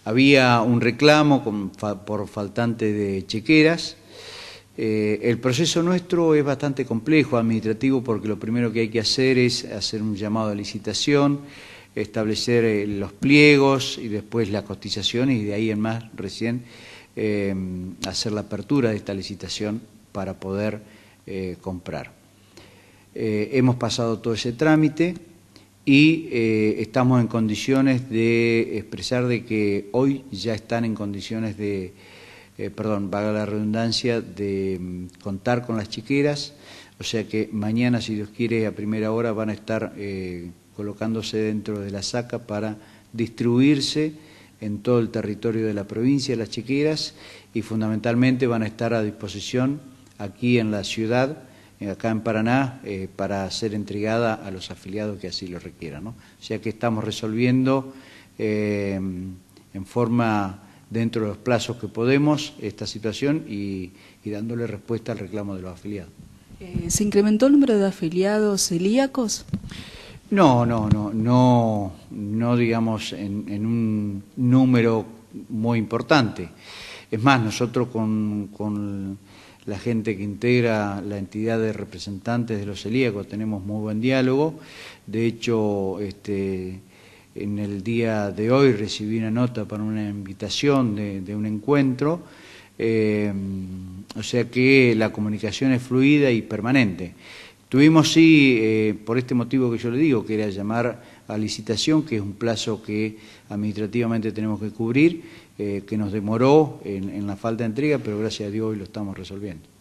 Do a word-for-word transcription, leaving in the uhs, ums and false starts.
había un reclamo con, por faltante de chequeras. Eh, el proceso nuestro es bastante complejo, administrativo, porque lo primero que hay que hacer es hacer un llamado a licitación, establecer eh, los pliegos y después las cotizaciones y de ahí en más recién eh, hacer la apertura de esta licitación para poder eh, comprar. Eh, hemos pasado todo ese trámite y eh, estamos en condiciones de expresar de que hoy ya están en condiciones de, eh, perdón, valga la redundancia, de um, contar con las chequeras, o sea que mañana, si Dios quiere, a primera hora van a estar eh, colocándose dentro de la saca para distribuirse en todo el territorio de la provincia las chequeras y fundamentalmente van a estar a disposición aquí en la ciudad, acá en Paraná, eh, para ser entregada a los afiliados que así lo requieran, ¿no? O sea que estamos resolviendo eh, en forma, dentro de los plazos que podemos, esta situación y, y dándole respuesta al reclamo de los afiliados. Eh, ¿Se incrementó el número de afiliados celíacos? No, no, no, no, no digamos en, en un número muy importante. Es más, nosotros con, con la gente que integra la entidad de representantes de los celíacos tenemos muy buen diálogo. De hecho, este, en el día de hoy recibí una nota para una invitación de, de un encuentro, eh, o sea que la comunicación es fluida y permanente. Tuvimos sí, eh, por este motivo que yo le digo, que era llamar a licitación, que es un plazo que administrativamente tenemos que cubrir, eh, que nos demoró en, en la falta de entrega, pero gracias a Dios hoy lo estamos resolviendo.